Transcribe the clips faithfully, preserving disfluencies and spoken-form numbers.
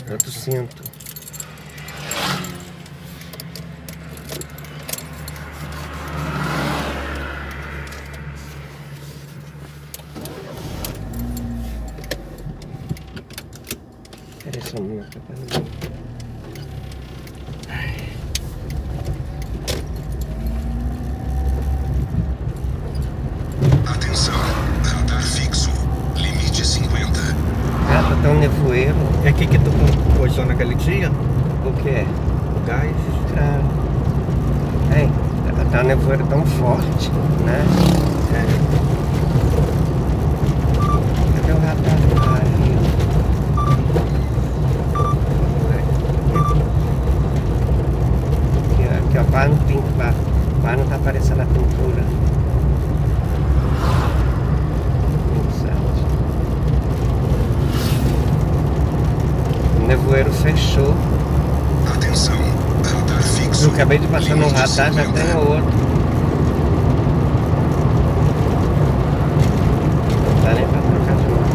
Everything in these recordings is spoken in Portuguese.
Outro cinto. Peraí, só um minuto. Atenção, radar fixo, limite cinquenta. Ah, tá tão nevoeiro. É aqui que tu postou naquele dia? O que? O gás? Ah. Ei, tá, tá um nevoeiro tão forte, né? É. Cadê o radar? Ah, ali. Aqui, ó, aqui, ó, para no pinto, para, para não tá aparecendo a pintura. O nevoeiro fechou. Atenção, radar fixo. Eu acabei de passar no radar, já tem outro. Não dá nem pra trocar de marcha.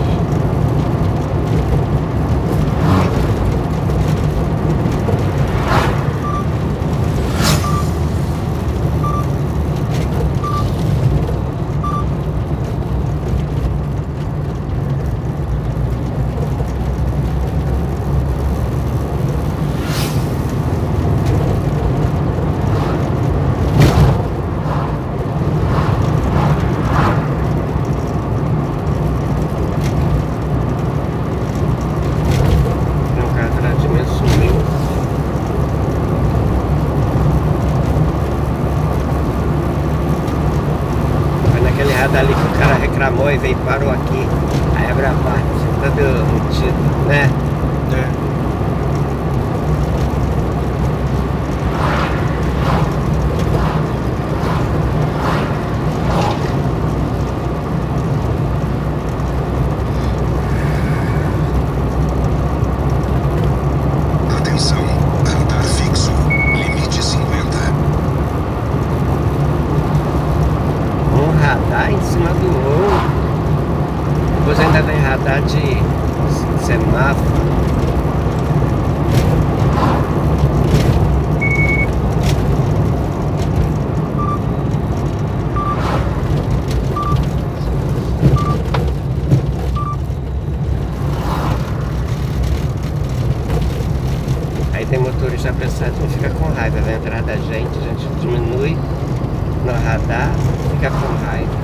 Ali que o cara reclamou e veio e parou aqui. Aí abre a parte, todo metido, né? É. Atenção, radar fixo, limite cinquenta. Um radar em cima do outro. Depois ainda vem radar de semáforo. Aí tem motorista apressado que fica com raiva, vai entrar da gente, a gente diminui no radar, fica com raiva.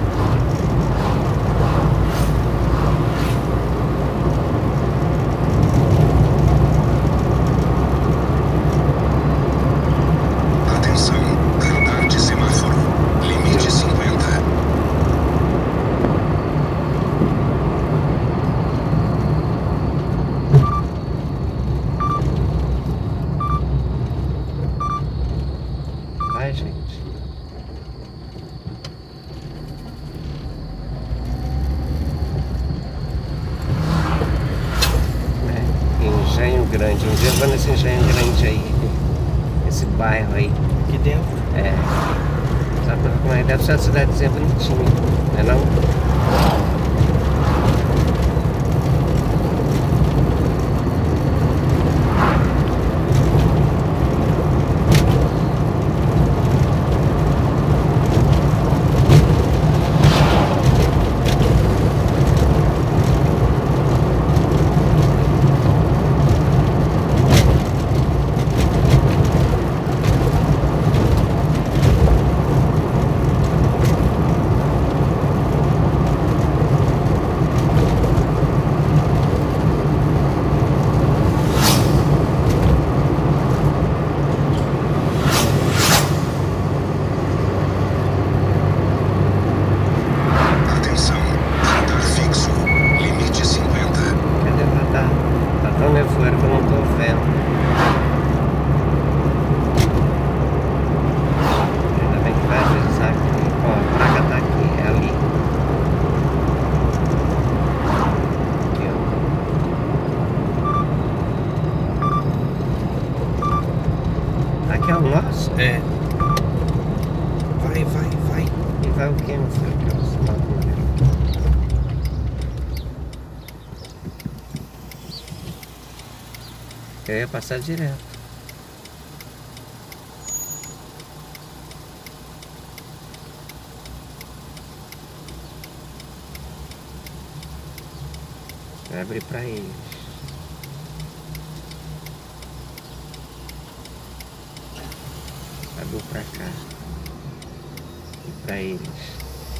Atenção, radar de semáforo, limite cinquenta. Vai, gente. Engenho Grande, um dia eu vou nesse Engenho Grande aí, esse bairro aí. Aqui dentro? É. Só pra uma ideia, deve ser uma cidadezinha bonitinha, não é não? É. Vai, vai, vai. E vai o que, meu filho? Que eu sou mal. Eu ia passar direto. Vai abrir pra eles. Abriu pra cá. E pra eles.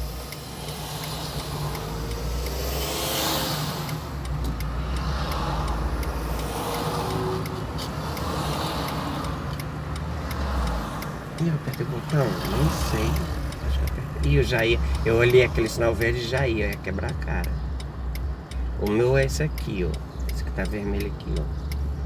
Ih, eu apertei o botão? Não sei. Acho que eu apertei. Ih, eu já ia. Eu olhei aquele sinal verde e já ia. Ia quebrar a cara. O meu é esse aqui, ó. Esse que tá vermelho aqui, ó.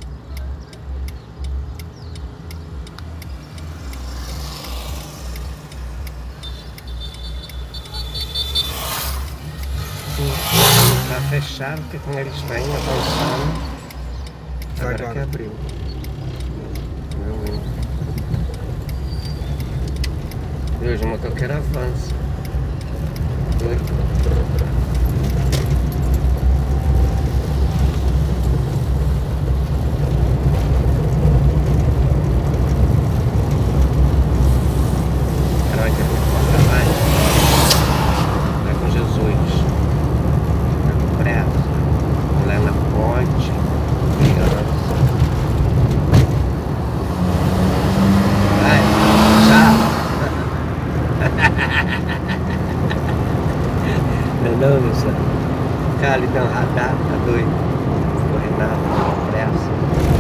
Sim, tá fechado, porque quando eles vêm avançando. Agora, agora que abriu. Meu Deus, o motoqueiro avança. Doido. Não, meu senhor. O cara ali tem um radar, tá doido. Ficou Renato, com pressa.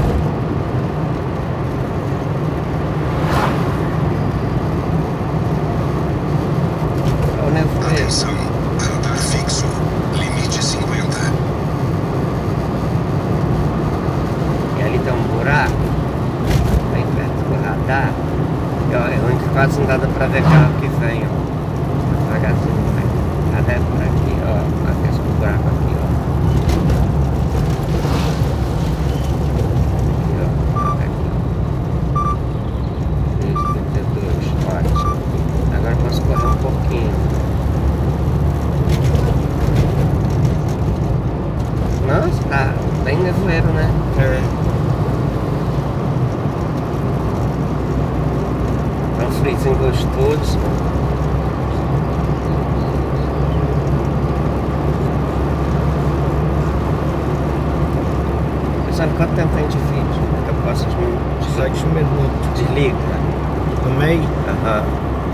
Olha o nevoeiro. Atenção, radar fixo, limite cinquenta. E ali tem um buraco, bem perto do radar. E, ó, é onde quase não dá pra ver carro que vem, ó. Devagarzinho, vai. Radar é por aqui, ó. Aqui esse buraco aqui, ó. Aqui, ó. Radar aqui. Isso, trinta e dois, ótimo. Agora eu posso correr um pouquinho. Nossa, tá bem nevoeiro, né? É. Tá um friozinho gostoso. Sabe quanto tempo tem de vídeo? Eu posso desligar. Sete minutos. Desliga. No meio? Aham.